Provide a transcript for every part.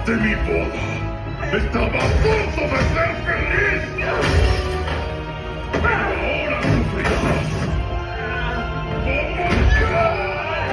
de mi boda. Estaba a punto de ser feliz. Pero ahora sufrirás. ¡Como yo!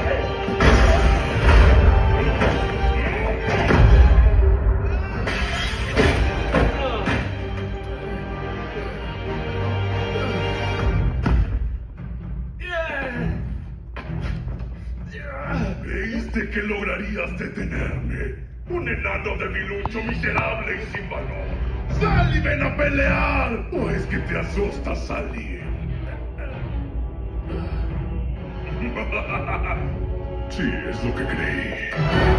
¿Creíste que lograrías detenerme? Un enano debilucho, miserable y sin valor. ¡Sal y ven a pelear! ¿O es que te asusta salir? Sí, es lo que creí.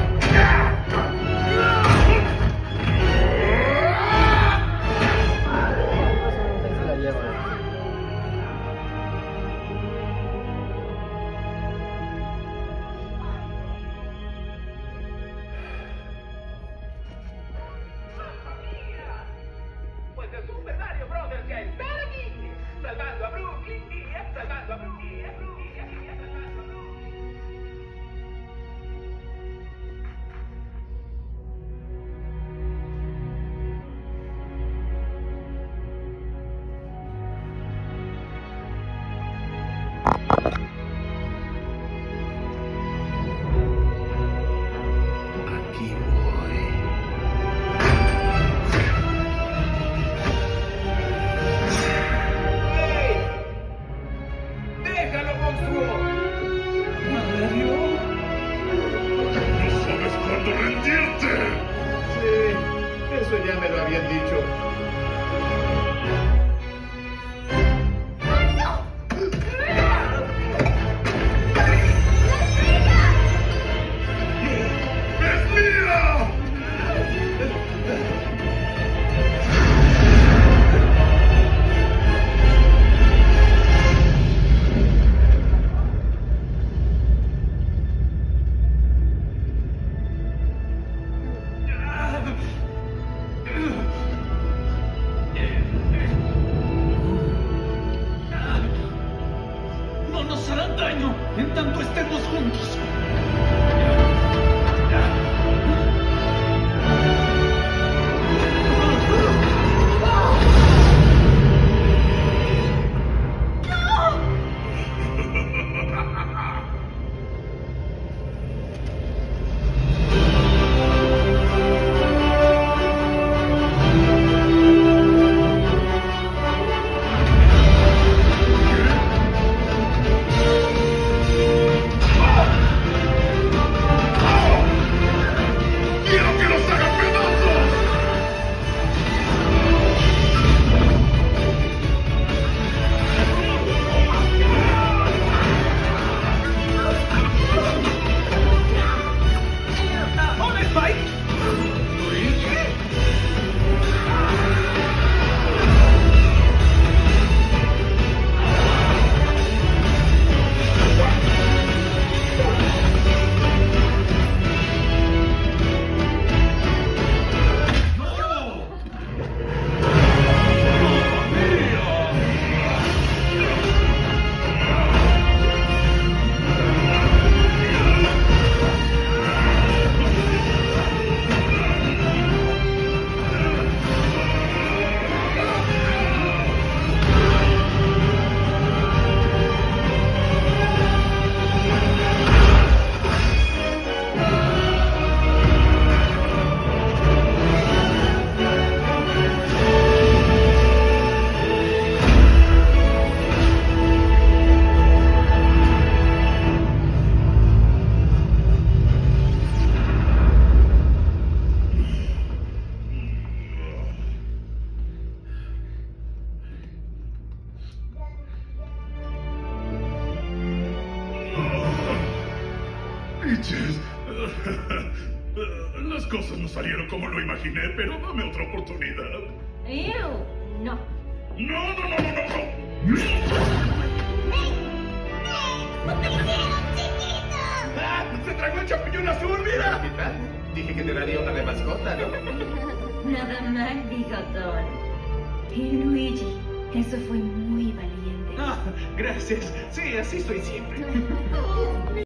Las cosas no salieron como lo imaginé, pero dame otra oportunidad. No. No. ¡Ah! ¡Se tragó el champiñón azul, mira! ¿Qué tal? Dije que te daría una de mascota, ¿no? Nada mal, bigotón. Y Luigi, eso fue muy valiente. Ah, gracias. Sí, así soy siempre.